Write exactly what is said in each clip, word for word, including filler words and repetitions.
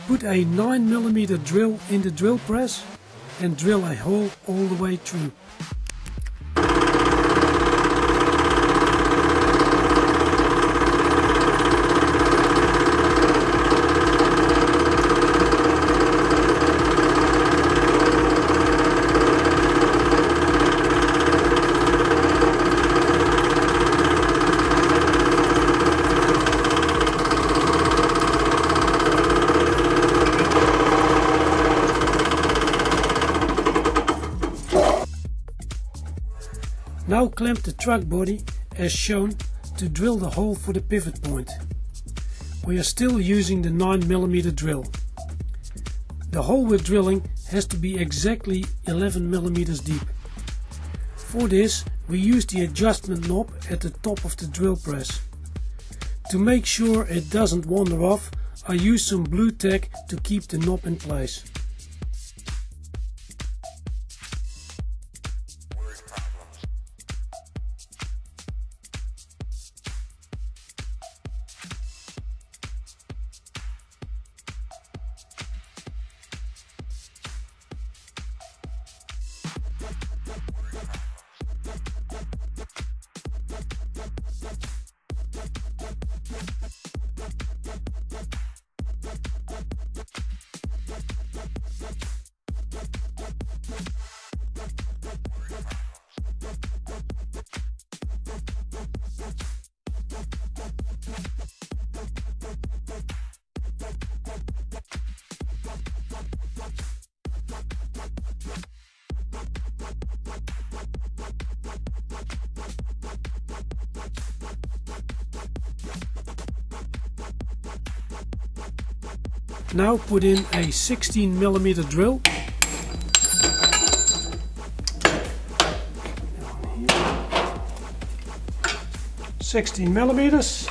Put a nine millimeter drill in the drill press and drill a hole all the way through. Now clamp the truck body as shown to drill the hole for the pivot point. We are still using the nine millimeter drill. The hole we're drilling has to be exactly eleven millimeters deep. For this we use the adjustment knob at the top of the drill press. To make sure it doesn't wander off, I use some blue tack to keep the knob in place. Now put in a sixteen millimeter drill. sixteen millimeters.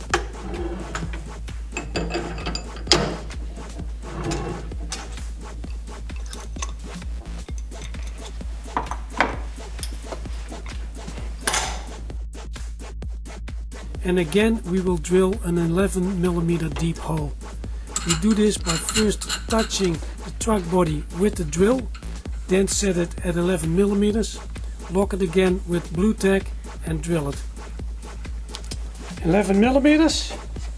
And again we will drill an eleven millimeter deep hole. We do this by first touching the truck body with the drill, then set it at eleven millimeters, lock it again with blue tack and drill it. eleven millimeters.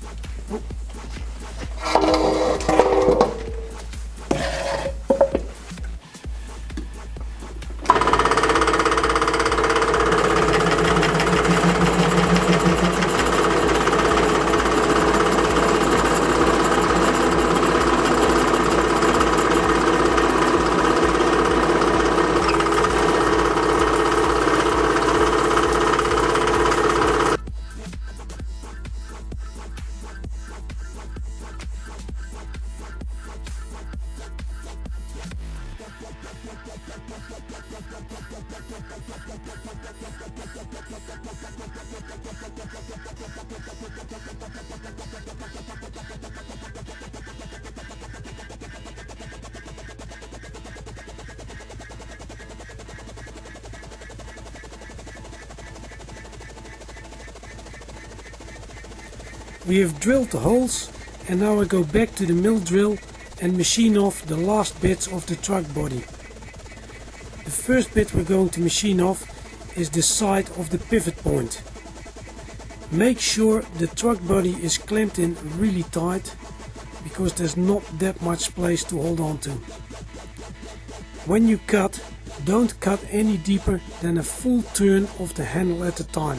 We have drilled the holes and now I go back to the mill drill and machine off the last bits of the truck body. The first bit we're going to machine off is the side of the pivot point. Make sure the truck body is clamped in really tight because there's not that much place to hold on to. When you cut, don't cut any deeper than a full turn of the handle at a time.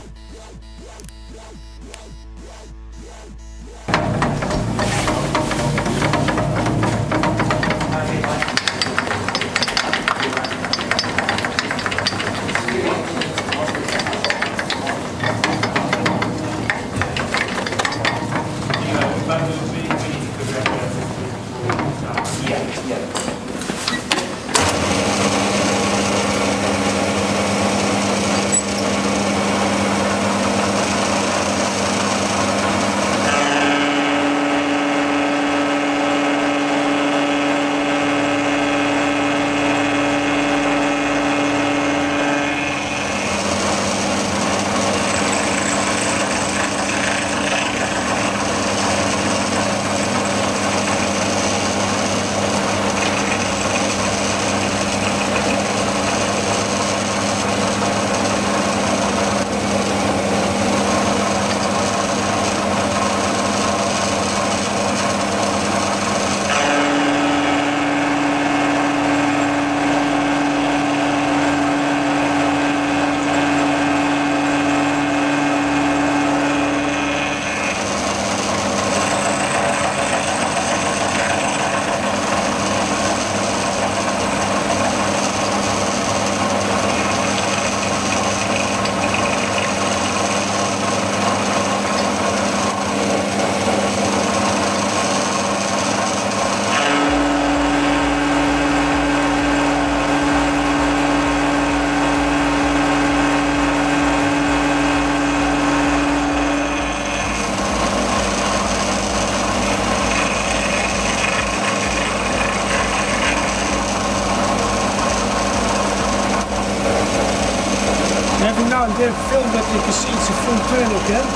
now and then film that you can see it's a full turn again.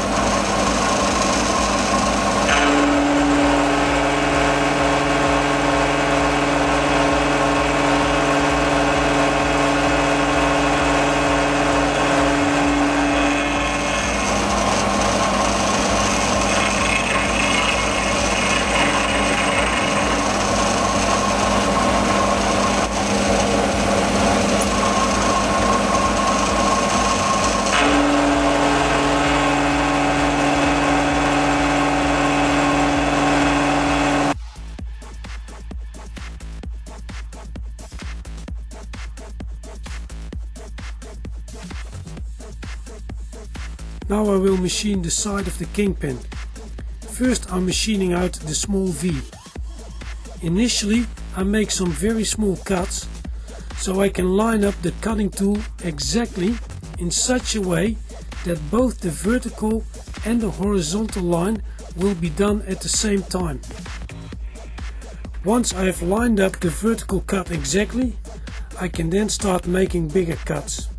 Now I will machine the side of the kingpin. First I'm machining out the small V. Initially I make some very small cuts so I can line up the cutting tool exactly in such a way that both the vertical and the horizontal line will be done at the same time. Once I have lined up the vertical cut exactly, I can then start making bigger cuts.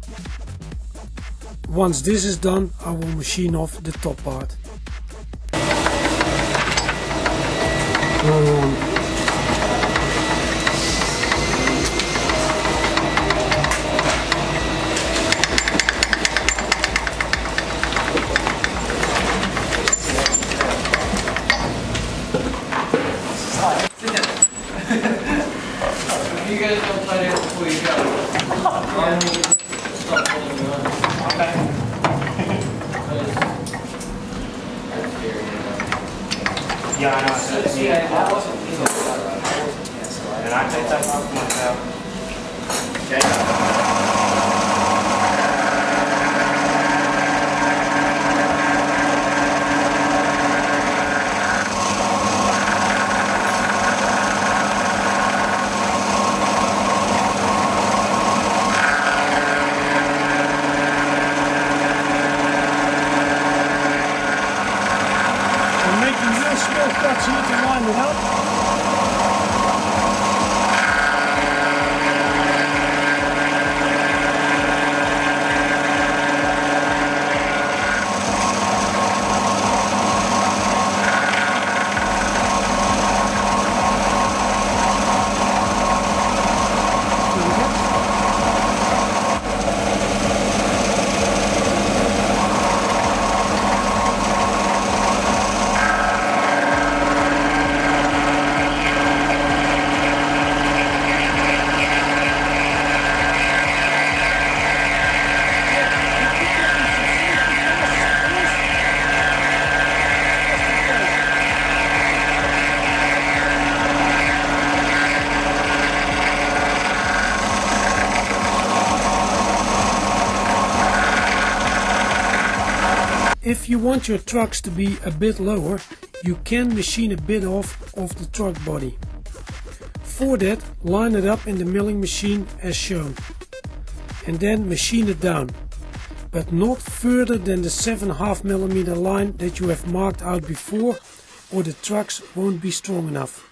Once this is done, I will machine off the top part. Um, You guys don't play it before you go. Stop holding me on. Okay. Yeah, I know. So, See, I, I wasn't legal. I wasn't, yeah, so I, and I take that off myself. Okay. Cuts here to line it up. If you want your trucks to be a bit lower, you can machine a bit off of the truck body. For that, line it up in the milling machine as shown, and then machine it down, but not further than the seven point five millimeter line that you have marked out before, or the trucks won't be strong enough.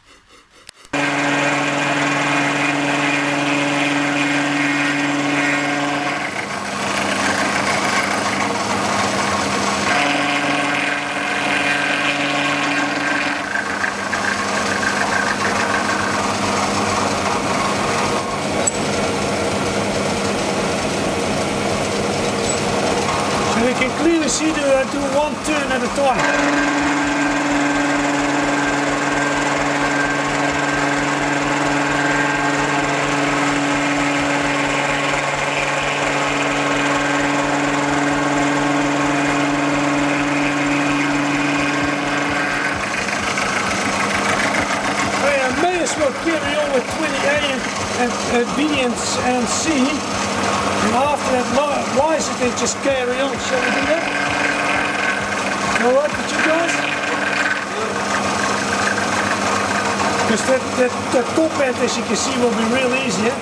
So we can clearly see the uh, do one turn at a time. May as well carry on with twenty A and, and uh, B and, and C, and after that why is it they just carry on? Shall we do that? Alright with you guys? Because that, that, that top end, as you can see, will be real easy, eh?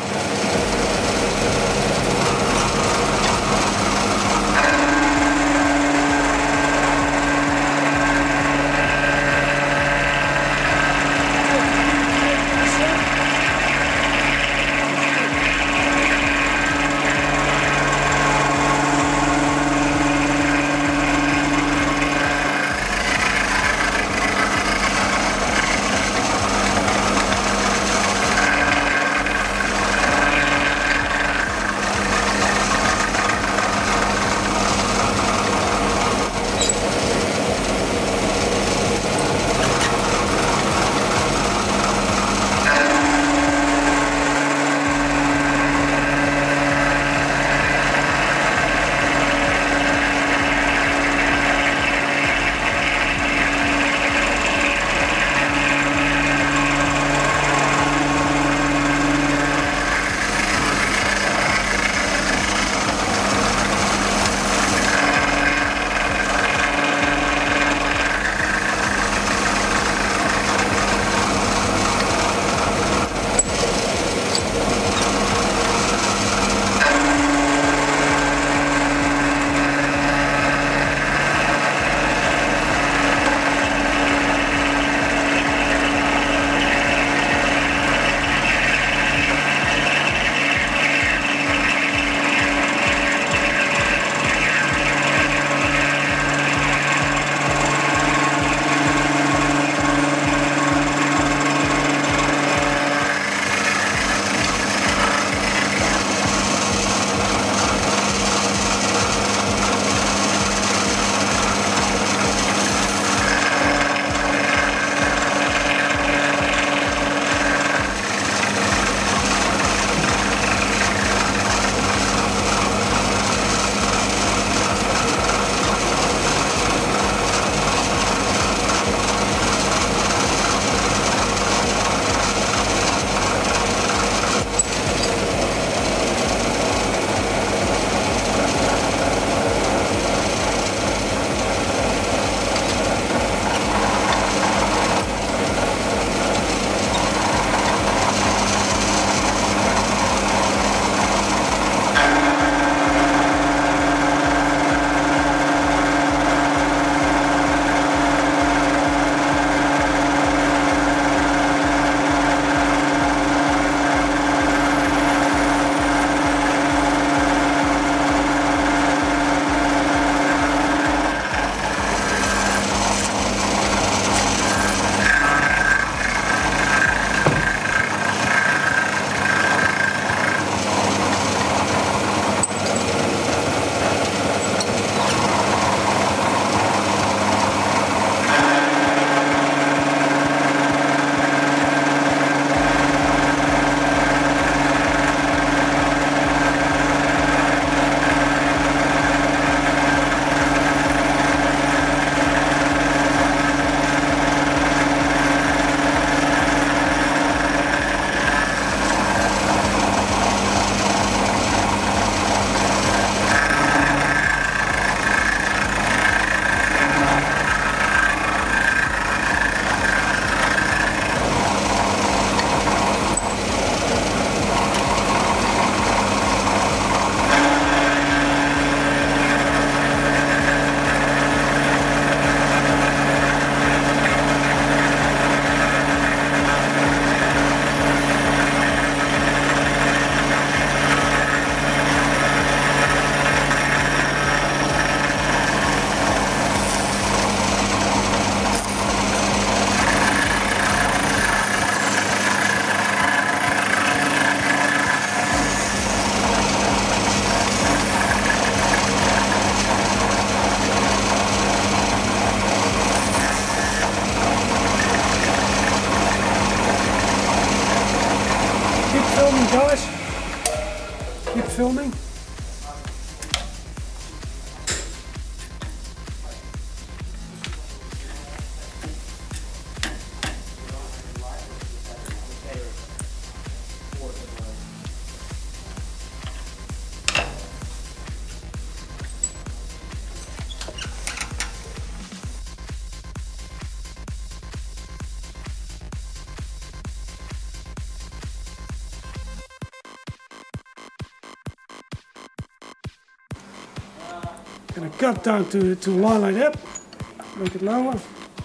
Gonna cut down to, to a line like that, make it lower.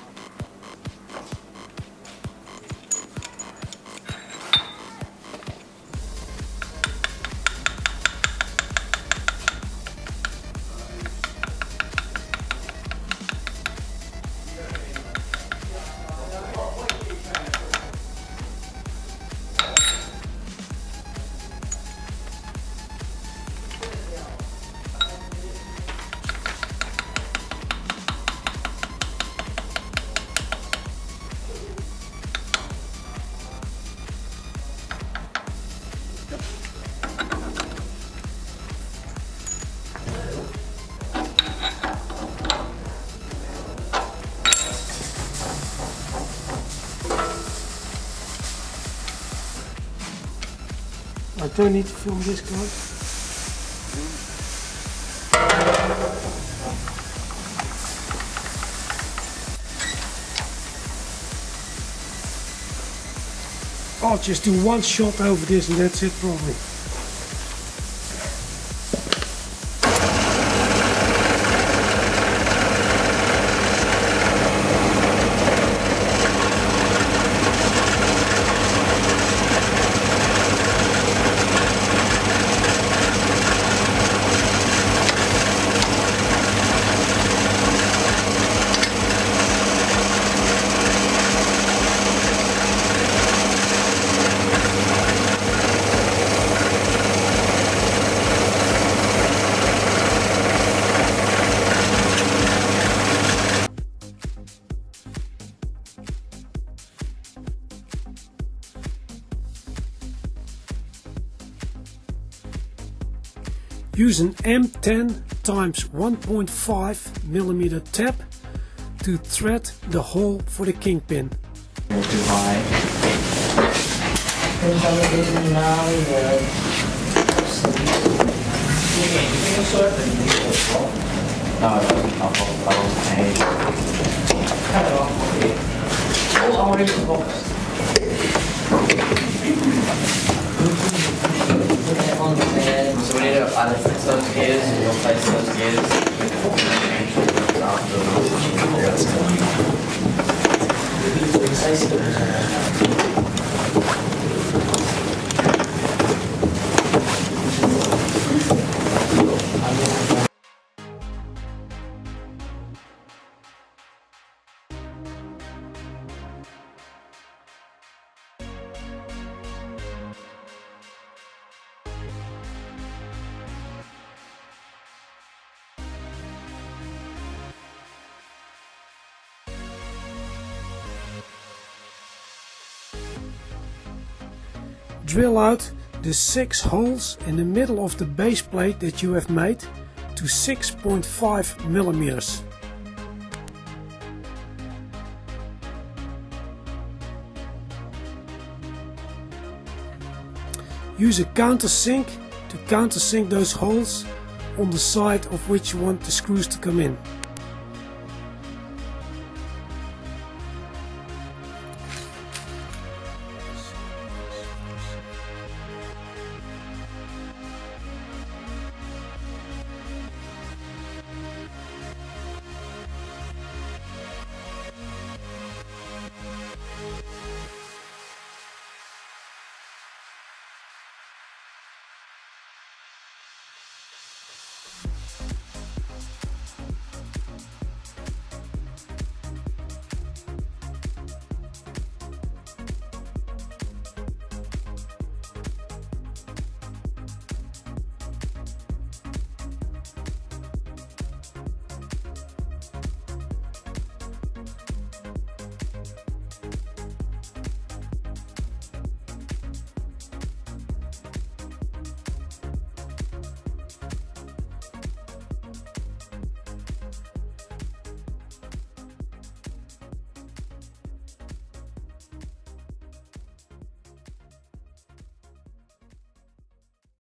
I don't need to film this, guys. I'll just do one shot over this and that's it probably. Use an M ten times one point five millimeter tap to thread the hole for the kingpin. Too high. So we need to either fix those gears or replace those gears. Drill out the six holes in the middle of the base plate that you have made to six point five millimeters. Use a countersink to countersink those holes on the side of which you want the screws to come in.